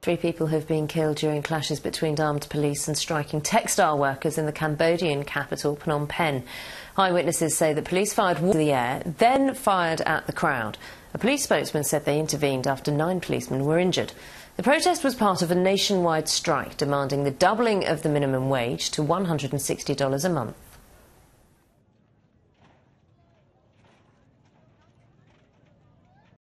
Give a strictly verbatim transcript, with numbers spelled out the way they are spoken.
Three people have been killed during clashes between armed police and striking textile workers in the Cambodian capital, Phnom Penh. Eyewitnesses say that police fired water into the air, then fired at the crowd. A police spokesman said they intervened after nine policemen were injured. The protest was part of a nationwide strike demanding the doubling of the minimum wage to one hundred and sixty dollars a month.